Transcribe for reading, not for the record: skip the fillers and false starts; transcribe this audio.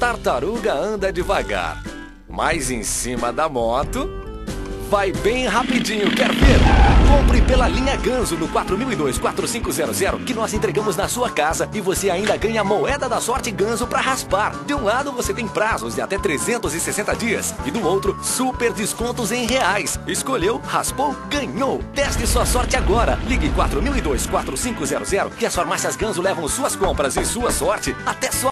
tartaruga anda devagar, mas em cima da moto vai bem rapidinho, quer ver? Compre pela linha Ganzo no 4002-4500 que nós entregamos na sua casa e você ainda ganha a moeda da sorte Ganzo pra raspar. De um lado você tem prazos de até 360 dias e do outro super descontos em reais. Escolheu, raspou, ganhou. Teste sua sorte agora. Ligue 4002-4500 que as farmácias Ganzo levam suas compras e sua sorte até sua